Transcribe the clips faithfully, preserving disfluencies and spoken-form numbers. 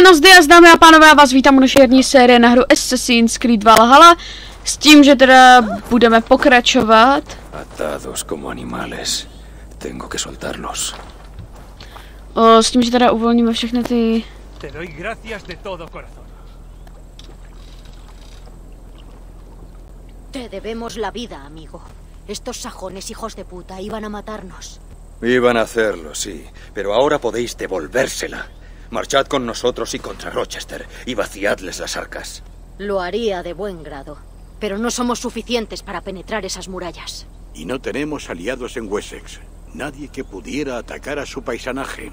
Buenos días, dámy a pánové, já vás vítám u naší herní série na hru Assassin's Creed Valhalla. S tím, že teda budeme pokračovat. Atados como animales. Tengo que soltarlos. O, s tím, že teda uvolníme všechny ty... Te doy gracias de todo corazón. Te debemos la vida, amigo. Estos sajones hijos de puta iban a matarnos. Iban a hacerlo, sí, pero ahora podéis devolvérsela. Marchad con nosotros y contra Rochester y vaciadles las arcas. Lo haría de buen grado, pero no somos suficientes para penetrar esas murallas. Y no tenemos aliados en Wessex. Nadie que pudiera atacar a su paisanaje.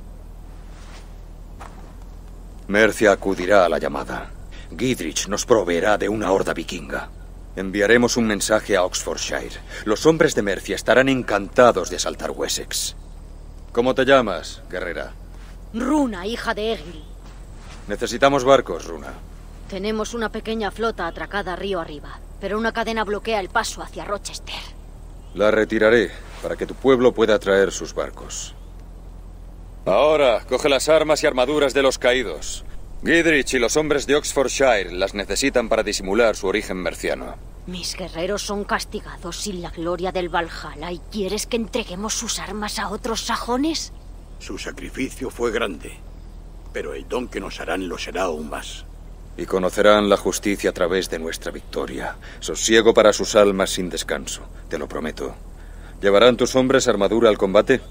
Mercia acudirá a la llamada. Gidrich nos proveerá de una horda vikinga. Enviaremos un mensaje a Oxfordshire. Los hombres de Mercia estarán encantados de asaltar Wessex. ¿Cómo te llamas, guerrera? Runa, hija de Egil. Necesitamos barcos, Runa. Tenemos una pequeña flota atracada río arriba, pero una cadena bloquea el paso hacia Rochester. La retiraré para que tu pueblo pueda traer sus barcos. Ahora, coge las armas y armaduras de los caídos. Gidrich y los hombres de Oxfordshire las necesitan para disimular su origen merciano. Mis guerreros son castigados sin la gloria del Valhalla, ¿y quieres que entreguemos sus armas a otros sajones? Su sacrificio fue grande, pero el don que nos harán lo será aún más. Y conocerán la justicia a través de nuestra victoria. Sosiego para sus almas sin descanso, te lo prometo. ¿Llevarán tus hombres armadura al combate?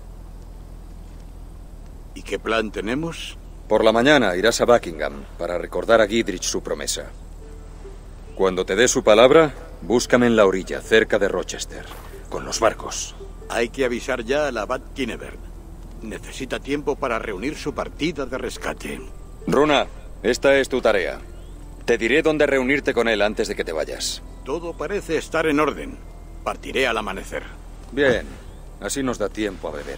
¿Y qué plan tenemos? Por la mañana irás a Buckingham para recordar a Gidrich su promesa. Cuando te dé su palabra, búscame en la orilla, cerca de Rochester, con los barcos. Hay que avisar ya al abad Kineverd. Necesita tiempo para reunir su partida de rescate. Runa, esta es tu tarea. Te diré dónde reunirte con él antes de que te vayas. Todo parece estar en orden. Partiré al amanecer. Bien, así nos da tiempo a beber.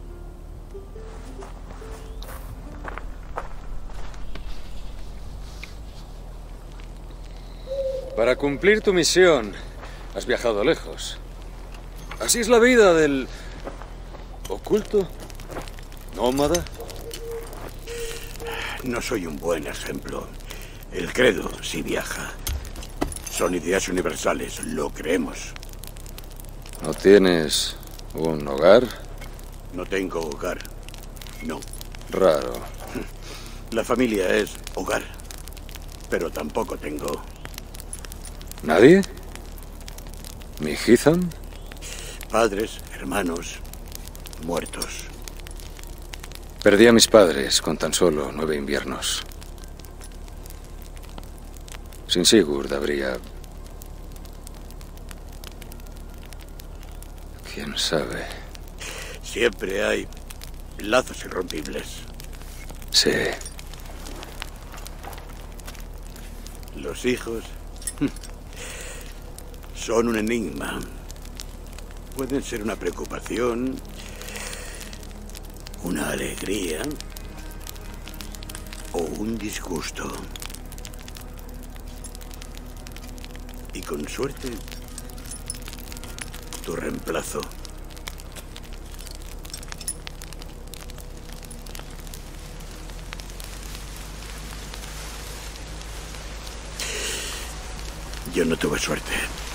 Para cumplir tu misión, has viajado lejos. Así es la vida del... oculto, nómada. No soy un buen ejemplo. El credo sí viaja. Son ideas universales, lo creemos. ¿No tienes un hogar? No tengo hogar. No. Raro. La familia es hogar. Pero tampoco tengo... ¿Nadie? ¿Mi Hithan? Padres, hermanos, muertos. Perdí a mis padres con tan solo nueve inviernos. Sin Sigurd habría... ¿Quién sabe? Siempre hay lazos irrompibles. Sí. Los hijos... son un enigma. Pueden ser una preocupación, una alegría o un disgusto. Y con suerte, tu reemplazo. Yo no tuve suerte.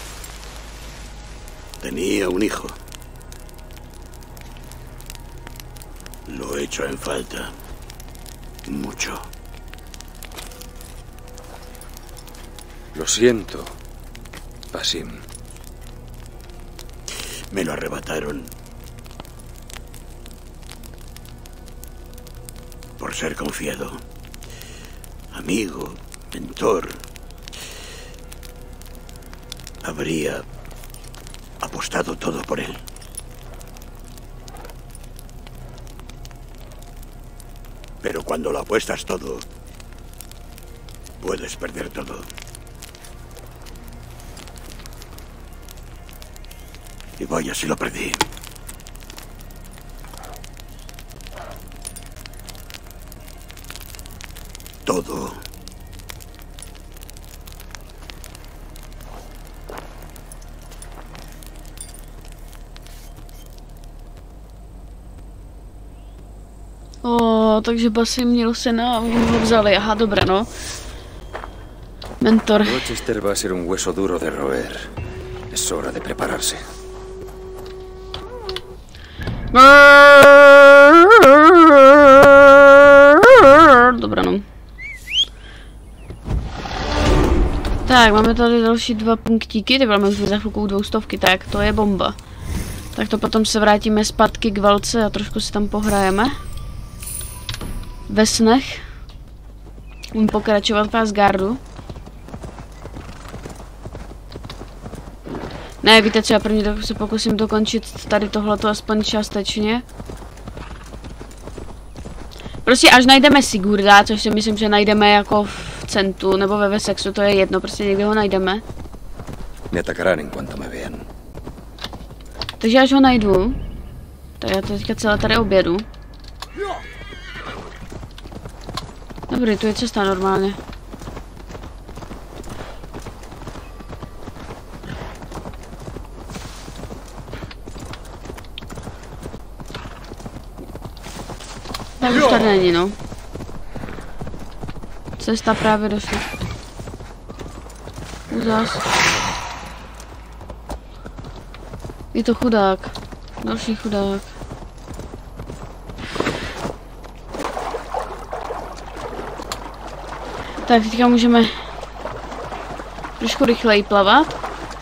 Tenía un hijo. Lo he hecho en falta. Mucho. Lo siento, Basim. Me lo arrebataron. Por ser confiado. Amigo, mentor. Habría apostado todo por él. Pero cuando lo apuestas todo, puedes perder todo. Y vaya si lo perdí. Todo. O No, takže basy měl se na... ho vzali, aha, dobré, no. Mentor. Rochester va a ser un hueso duro de roer. Es hora de prepararse. Dobrá, no. Tak, máme tady další dva punktíky, ty máme už za chvilku dvoustovky, tak to je bomba. Tak to potom se vrátíme zpátky k válce a trošku si tam pohrajeme. Ve snech. Můžu pokračovat v Asgardu. Ne, víte co, já první se pokusím dokončit tady tohleto aspoň částečně. Prostě až najdeme Sigurda, což si myslím, že najdeme jako v centu nebo ve Wessexu, to je jedno, prostě někde ho najdeme. Me atacarán en cuanto me vean. Takže až ho najdu, tak já to teďka celé tady objedu. Dobrý, tu je cesta normálně. Tak už tady není, no. Cesta právě došla. Zas. Je to chudák. Další chudák. Tak, teďka můžeme trošku rychleji plavat.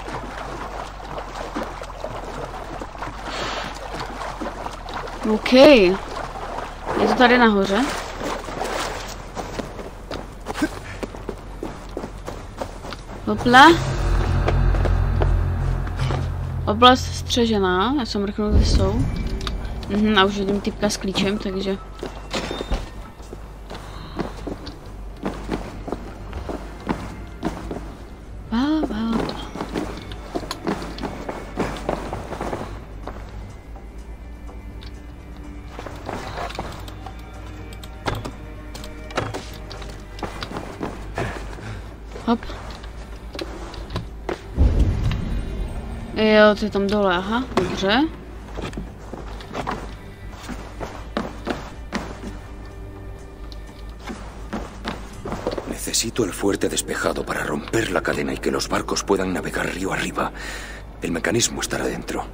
OK. Je to tady nahoře. Hopla. Oblast střežená. Já jsem mrknul, kde jsou. Mhm, a už vidím typka s klíčem, takže... Hop. Jo, ty tam dole, aha, dobře. Necesito el fuerte despejado para romper la cadena y que los barcos puedan navegar río arriba. El mecanismo estará dentro.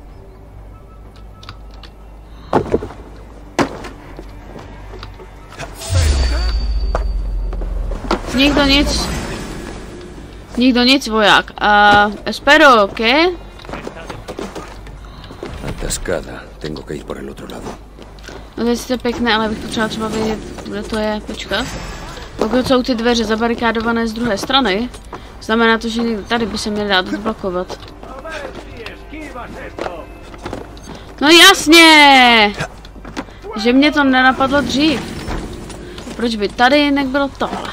Nikdo nic. Nikdo nic, voják. A uh, espero, ¿qué? Atascada. Tengo que ir por el otro lado. No to je sice pěkné, ale bych potřeba třeba vědět, kde to je. Počkat. Pokud jsou ty dveře zabarikádované z druhé strany, znamená to, že tady by se měly dát odblokovat. No jasně! Že mě to nenapadlo dřív. Proč by tady nebylo tohle?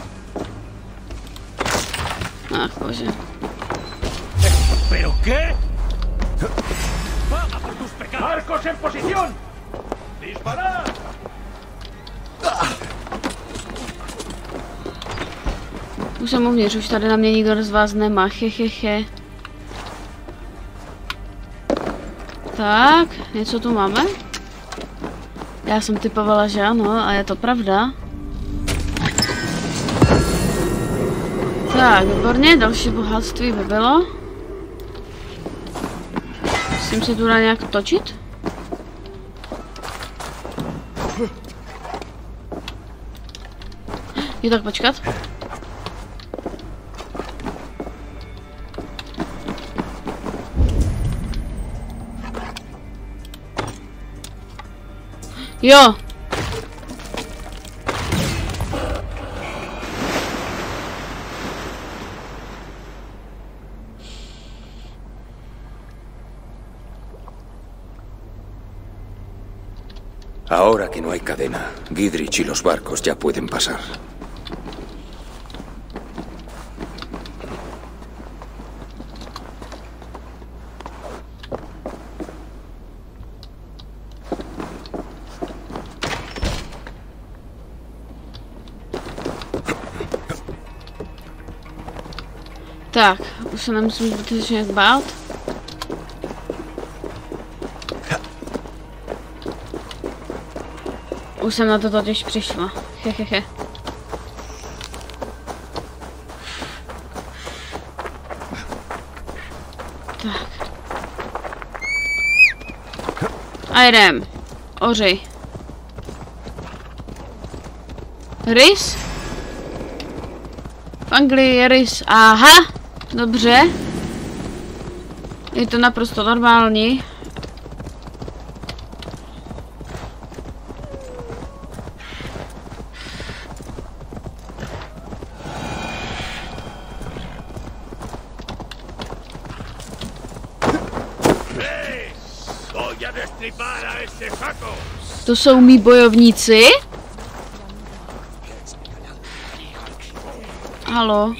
Ach, bože. ¿Pero qué? ¡Paga por tus pecados! ¡Barcos en posición! ¡Disparad! Už jsem uvnitř, už tady na mě nikdo z vás nemá, hehehe. Tak, něco tu máme? Já jsem typovala, že ano, a je to pravda. Tak, výborně, další bohatství by bylo. Musím se tu dá nějak točit? Jo, tak počkat. Jo. Ahora que no hay cadena, Gidrich y los barcos ya pueden pasar. Tak, už se nemusím zbytečně jak bát. Už jsem na to totiž přišla. Hehehe. Tak. A jdem. Oři. Rys? V Anglii je rys. Aha. Dobře. Je to naprosto normální. To jsou mý bojovníci? Halo.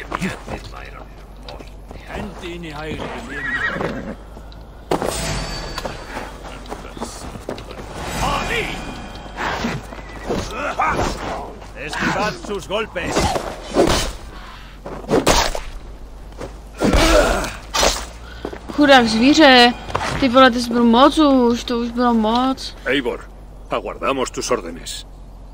Esquivad sus golpes. Chudák zvíře. Ty vole, ty jsi byl moc už, to už bylo moc. Eivor, aguardamos tus órdenes.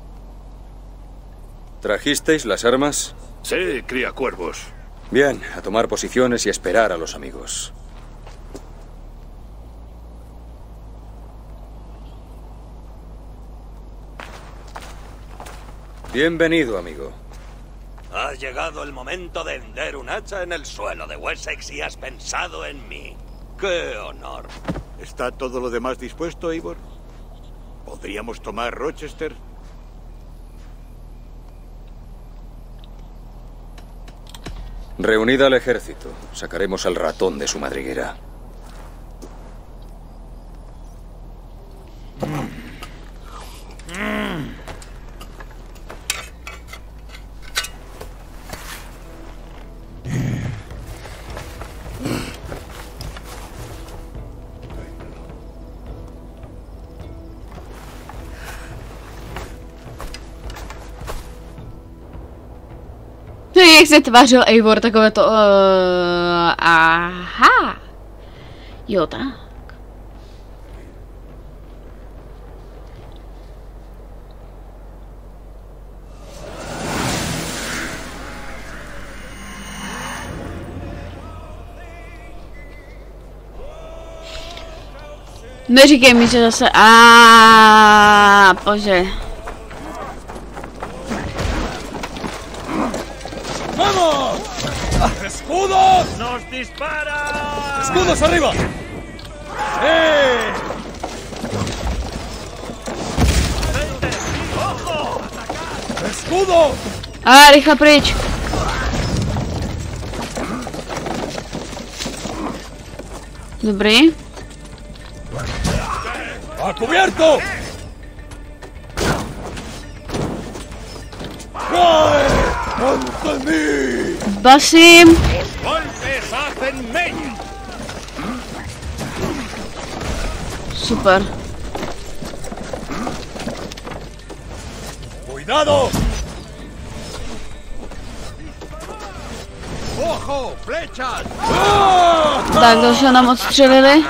¿Trajisteis las armas? Sí, cría cuervos. Bien, a tomar posiciones y esperar a los amigos. Bienvenido, amigo. Ha llegado el momento de hender un hacha en el suelo de Wessex y has pensado en mí. ¡Qué honor! ¿Está todo lo demás dispuesto, Eivor? ¿Podríamos tomar Rochester? Reunid al ejército. Sacaremos al ratón de su madriguera. Jak se tvářil Eivor, takové to... Uh, aha. Jo, tak. Neříkej mi, že zase... A bože. ¡Vamos! ¡Escudos! ¡Nos dispara! ¡Escudos arriba! ¡Eh! ¡Ojo! ¡Escudo! A, rychle pryč. Dobrý. ¡A cubierto! Basím. ¡Golpes hacen meña! Super. ¡Cuidado! ¡Ojo! ¡Flechas! Tak, dalšího nám odstřelili.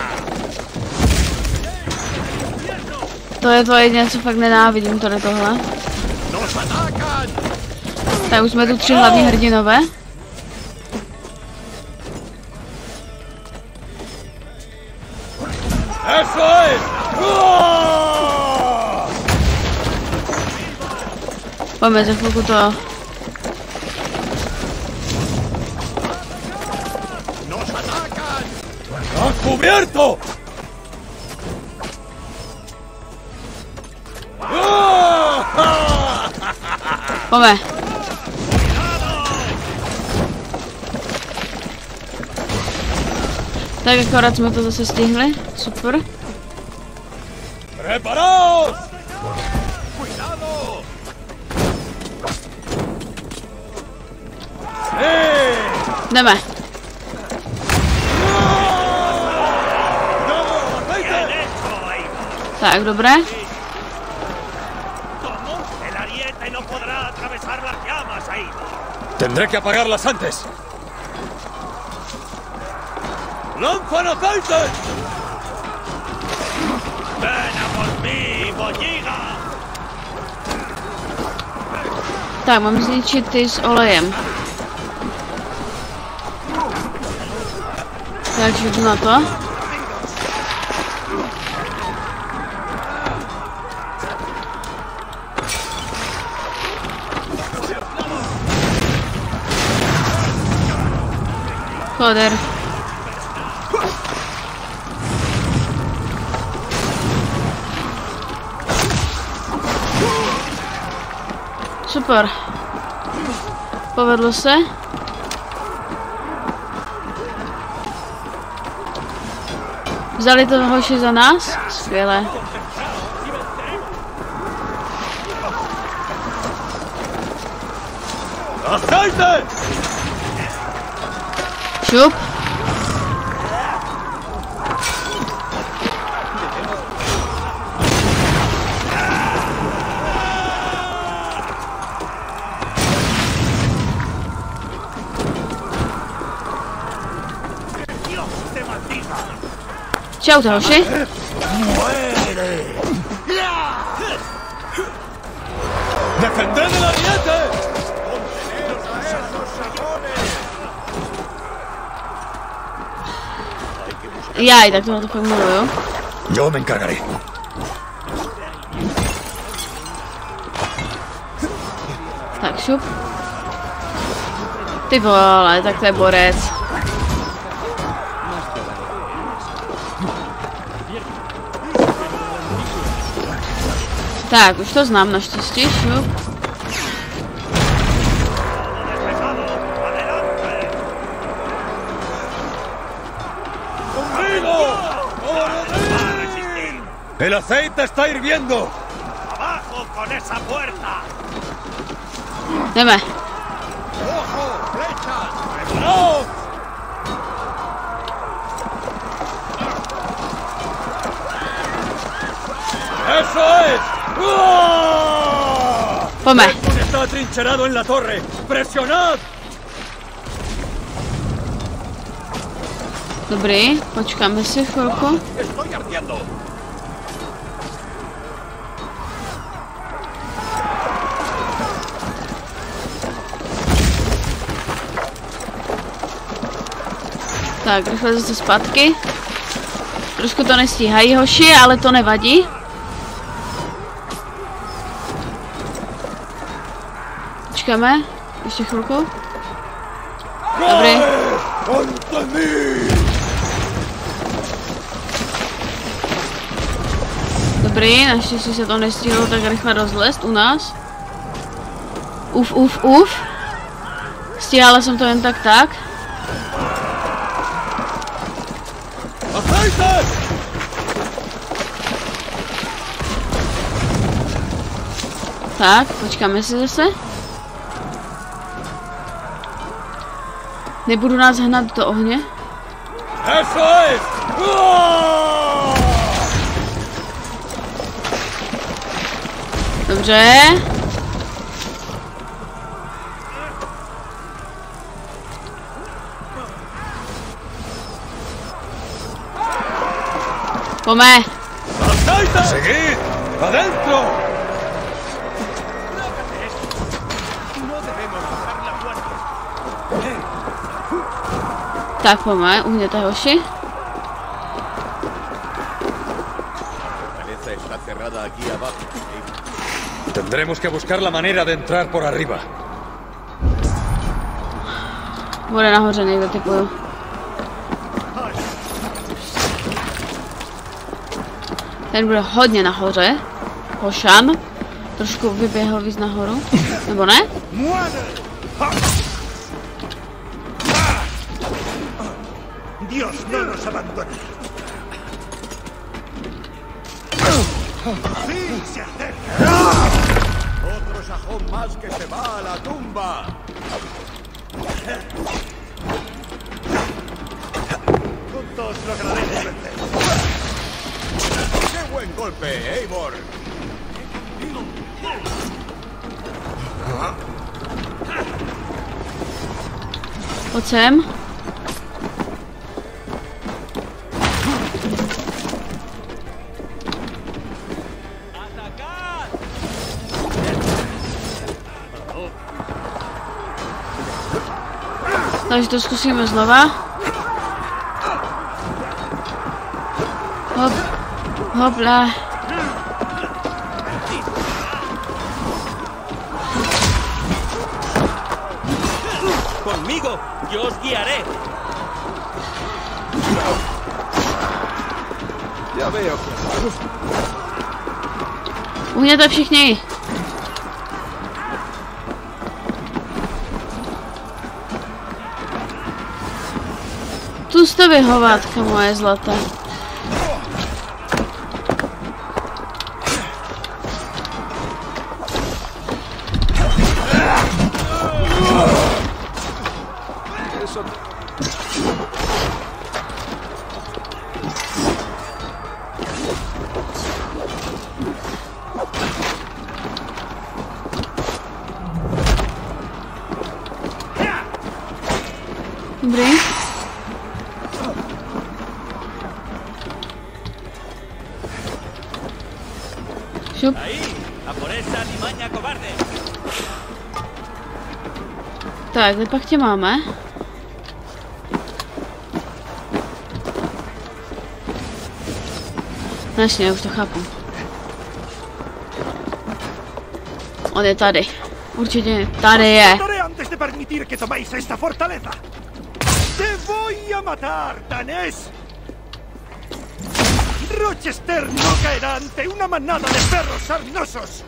To je to jediné, co fakt nenávidím, tady tohle. Tak už jsme tu tři hlavní hrdinové. Pojďme za chvilku to. ¡Cubierto! Pojďme. Tak akorát jsme to zase stihli. Super. ¡Preparaos! ¡Cuidado! Jdeme. Tak, dobré. Tendré que apagarlas antes. ¡Lanzan aceites! ¡Ven a por mí, bolliga! Tak, mám zničit ty s olejem. Takže jdu na to. Joder. Super. Povedlo se. Vzali to hoši za nás? Skvěle. Šup. Čau, to hoši. ¡Defended el ariete! Jaj, tak tohle to fakt miluju. Yo me encargaré. Tak šup. Ty vole, tak to je borec. Tak, už to znám naštěstí, šup. ¡El aceite está hirviendo! ¡Abajo con esa puerta! Jdeme. ¡Ojo! ¡Flechas! ¡Preparaos! ¡Eso es! ¡Uah! Pojďme. Está atrincherado en la torre. ¡Presionad! Dobrý, počkáme si chvilku. ¡Estoy ardiendo! Tak, rychle zase zpátky. Trošku to nestíhají hoši, ale to nevadí. Počkáme, ještě chvilku. Dobrý. Dobrý, naštěstí se to nestihlo tak rychle rozlézt u nás. Uf, uf, uf. Stíhala jsem to jen tak tak. Tak, počkáme si zase. Nebudu nás hnat do ohně. Dobře. Pojďme. ¡Seguid! ¡Adentro! Tak pojďme, uhněte hoši. Tendremos que buscar la manera de entrar por arriba. Bude nahoře někde, typuju. Ten bude hodně nahoře. Hošan. Trošku vyběhl víc nahoru. Nebo ne? Dios no nos abandone. ¡Sí, se acerca! Otro sajón más que se va a la tumba. Juntos lograremos vencer. ¡Qué buen golpe, Eivor! Pojď sem. Takže to zkusíme znova. Hop. Hopla. Conmigo, yo os guiaré. Ya veo. Uhněte všichni. Tu jste vyhovátka moje zlaté. Dobrý. Šup. Tak, kde pak tě máme? Jasně, já už to chápu. On je tady. Určitě tady je. Antes de permitir que toméis esta fortaleza. Te voy a matar, danés. Rochester no caerá ante una manada de perros sarnosos.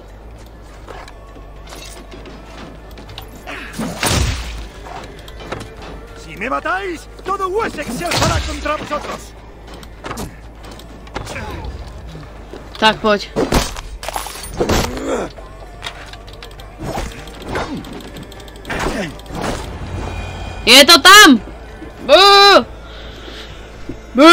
Si me matáis, todo Wessex se alzará contra vosotros. Tak pojď. Je to tam! Bú! Bú!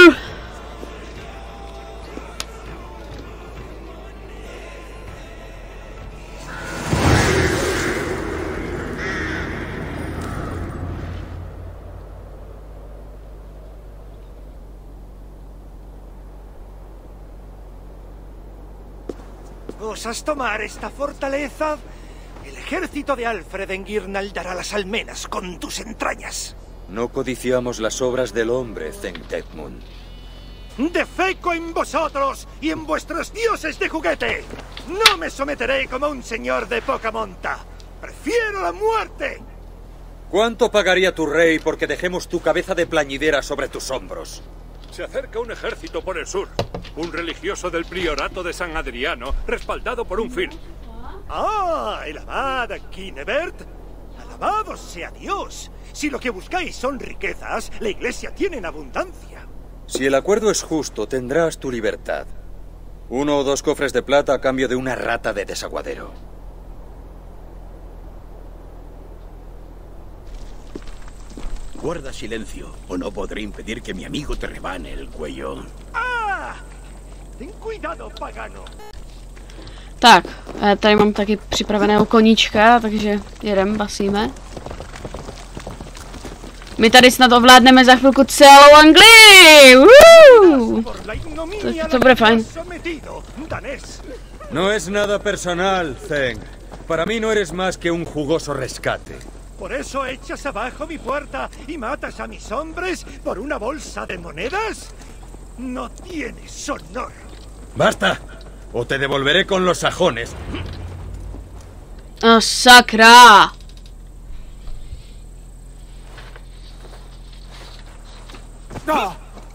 ¿Osas tomar esta fortaleza? El ejército de Alfred enguirnaldará las almenas con tus entrañas. No codiciamos las obras del hombre, Theng Edmund. ¡Defeco en vosotros y en vuestros dioses de juguete! ¡No me someteré como un señor de poca monta! ¡Prefiero la muerte! ¿Cuánto pagaría tu rey porque dejemos tu cabeza de plañidera sobre tus hombros? Se acerca un ejército por el sur. Un religioso del priorato de San Adriano, respaldado por un Fir. ¡Ah! El abad Kinebert. ¡Alabado sea Dios! Si lo que buscáis son riquezas, la iglesia tiene en abundancia. Si el acuerdo es justo, tendrás tu libertad. Uno o dos cofres de plata a cambio de una rata de desaguadero. Guarda silencio, o no podré impedir que mi amigo te rebane el cuello. ¡Ah! Ten cuidado, pagano. Tak, já tady mám taky připraveného koníčka, takže jedem, basíme. My tady snad ovládneme za chvilku celou Anglii! Woo! To, to bude fajn. No es nada personal, Theng. Para mí no eres más que un jugoso rescate. ¿Por eso echas abajo mi puerta y matas a mis hombres por una bolsa de monedas? No tienes honor. ¡Basta! O te devolveré con los sajones. ¡Oh, sacra! ¡No!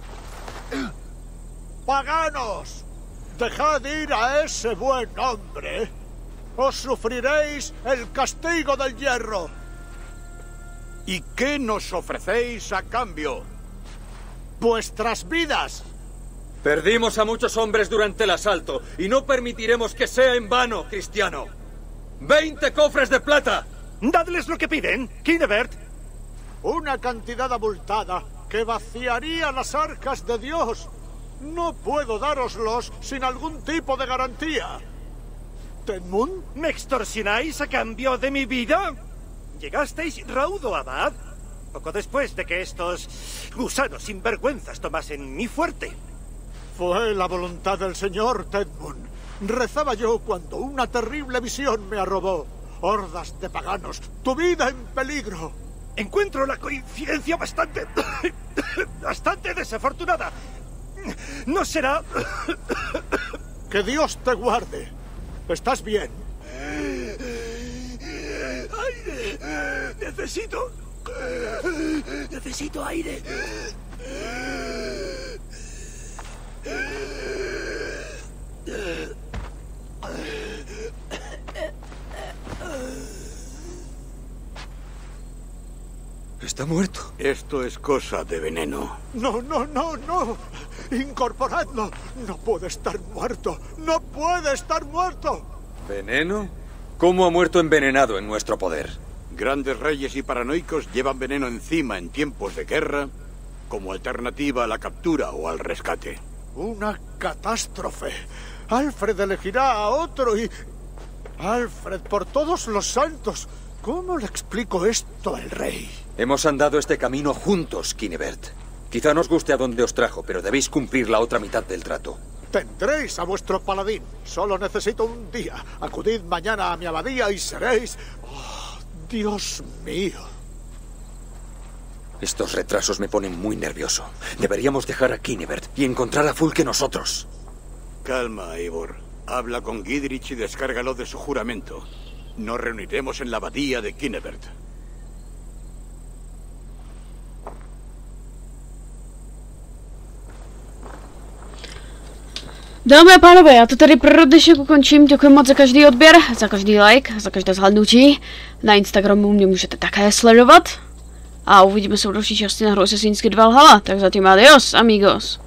¡Paganos! ¡Dejad ir a ese buen hombre! ¡Os sufriréis el castigo del hierro! ¿Y qué nos ofrecéis a cambio? ¡Vuestras vidas! Perdimos a muchos hombres durante el asalto y no permitiremos que sea en vano, cristiano. ¡Veinte cofres de plata! ¡Dadles lo que piden, Kinebert! Una cantidad abultada que vaciaría las arcas de Dios. No puedo dároslos sin algún tipo de garantía. ¿Tenmund? ¿Me extorsionáis a cambio de mi vida? ¿Llegasteis raudo, abad? Poco después de que estos gusanos sinvergüenzas tomasen mi fuerte. Fue la voluntad del señor Tenmund. Rezaba yo cuando una terrible visión me arrobó. Hordas de paganos, tu vida en peligro. encuentro la coincidencia bastante... bastante desafortunada. ¿No será...? Que Dios te guarde. ¿Estás bien? ¡Aire! Necesito... Necesito aire. Está muerto. Esto es cosa de veneno. No, no, no, no. Incorporadlo. No puede estar muerto. No puede estar muerto. ¿Veneno? ¿Cómo ha muerto envenenado en nuestro poder? Grandes reyes y paranoicos llevan veneno encima en tiempos de guerra como alternativa a la captura o al rescate. Una catástrofe. Alfred elegirá a otro y... Alfred, por todos los santos, ¿cómo le explico esto al rey? Hemos andado este camino juntos, Kinebert. Quizá nos guste a dónde os trajo, pero debéis cumplir la otra mitad del trato. Tendréis a vuestro paladín. Solo necesito un día. Acudid mañana a mi abadía y seréis... Oh, Dios mío. Estos retrasos me ponen muy nervioso. Deberíamos dejar a Kinebert y encontrar a Fulke nosotros. Calma, Eivor. Habla con Gidrich y descárgalo de su juramento. Nos reuniremos en la abadía de Kinebert. Dámy a pánové, já to tady pro dnešek ukončím. Děkuji moc za každý odběr, za každý like, za každé zhlédnutí. Na Instagramu mě můžete také sledovat. A uvidíme se v další části na hru Assassin's Creed Valhalla. Tak zatím adios, amigos.